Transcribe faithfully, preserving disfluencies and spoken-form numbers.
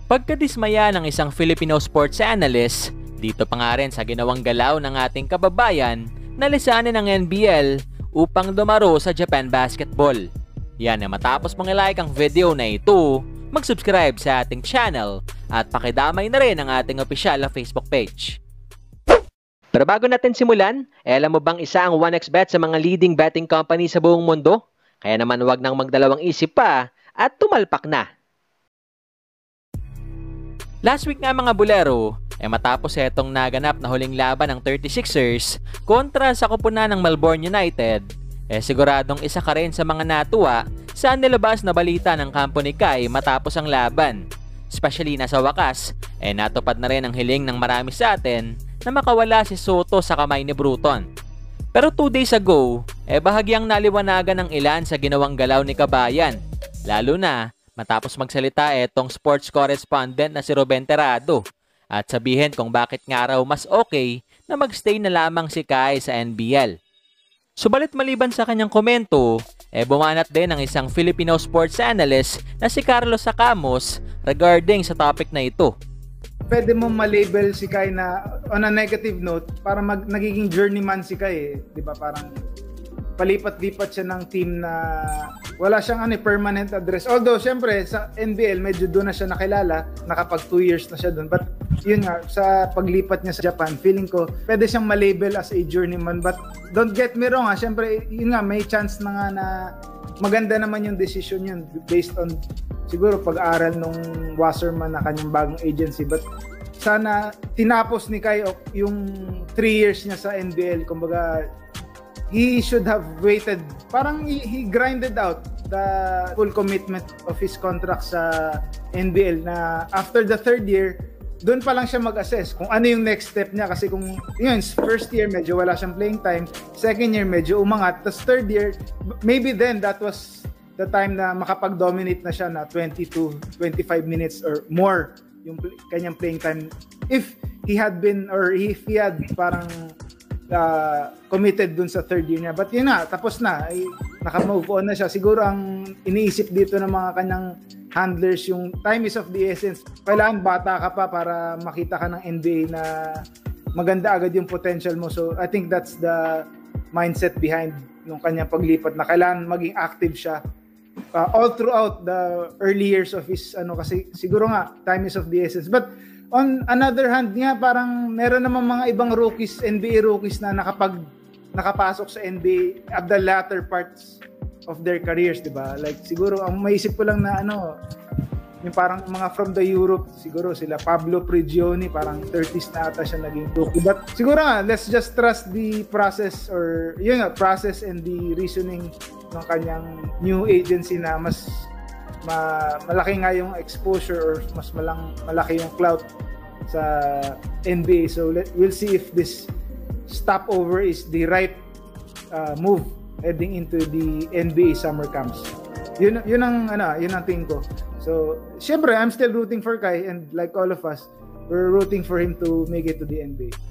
Pagkadismaya ng isang Filipino sports analyst, dito pa nga rin sa ginawang galaw ng ating kababayan na lisanin ng N B L upang dumaro sa Japan Basketball. Yan na matapos mong i-like ang video na ito, mag-subscribe sa ating channel at pakidamay na rin ang ating opisyal na Facebook page. Pero bago natin simulan, eh alam mo bang isa ang one x bet sa mga leading betting company sa buong mundo? Kaya naman huwag nang magdalawang isip pa at tumalpak na. Last week nga mga Bolero, eh matapos etong naganap na huling laban ng thirty-sixers kontra sa koponan ng Melbourne United, eh siguradong isa ka rin sa mga natuwa sa nilabas na balita ng kampo ni Kai matapos ang laban. Especially na sa wakas, eh natupad na rin ang hiling ng marami sa atin na makawala si Sotto sa kamay ni Bruton. Pero two days ago, eh bahagyang naliwanagan ng ilan sa ginawang galaw ni Kabayan, lalo na matapos magsalita etong sports correspondent na si Ruben Terrado at sabihin kung bakit nga raw mas okay na magstay na lamang si Kai sa N B L. Subalit maliban sa kanyang komento, eh bumanat din ng isang Filipino sports analyst na si Carlos Sacamos regarding sa topic na ito. Pwede mo ma-label si Kai na on a negative note para mag nagiging journeyman si Kai, eh. 'Di ba? Parang palipat-lipat siya ng team na wala siyang ano, permanent address. Although, syempre, sa N B L, medyo doon na siya nakilala. Nakapag two years na siya doon. But, yun nga, sa paglipat niya sa Japan, feeling ko, pwede siyang malabel as a journeyman. But, don't get me wrong, ha. Syempre, yun nga, may chance na nga na maganda naman yung decision yun based on, siguro, pag-aaral nung Wasserman na kanyang bagong agency. But, sana, tinapos ni Kai yung three years niya sa N B L. Kumbaga, he should have waited. Parang he, he grinded out the full commitment of his contract sa N B L na after the third year, doon pa lang siya mag-assess kung ano yung next step niya. Kasi kung yun, first year medyo wala siyang playing time, second year medyo umangat, tapos third year, maybe then that was the time na makapag-dominate na siya na twenty-two, twenty-five minutes or more yung kanyang playing time. If he had been, or if he had parang Uh, committed dun sa third year niya. But yun na, tapos na. Ay, naka-move on na siya. Siguro ang iniisip dito ng mga kanyang handlers, yung time is of the essence. Kailangan bata ka pa para makita ka ng N B A na maganda agad yung potential mo. So I think that's the mindset behind yung kanyang paglipat na kailangan maging active siya uh, all throughout the early years of his ano, kasi siguro nga time is of the essence. But on another hand nga, parang meron naman mga ibang rookies, N B A rookies na nakapag nakapasok sa N B A at the latter parts of their careers, di ba? Like siguro ang maisip ko lang na ano, yung parang mga from the Europe, siguro sila Pablo Prigioni, parang thirties na ata siya naging rookie. But siguro nga, let's just trust the process or yun nga, process and the reasoning ng kanyang new agency na mas Ma, malaki nga yung exposure or mas malang, malaki yung clout sa N B A. So let, we'll see if this stopover is the right uh, move heading into the N B A summer camps. Yun, yun ang ano, yun ang tingin ko. So, syempre, I'm still rooting for Kai, and like all of us, we're rooting for him to make it to the N B A.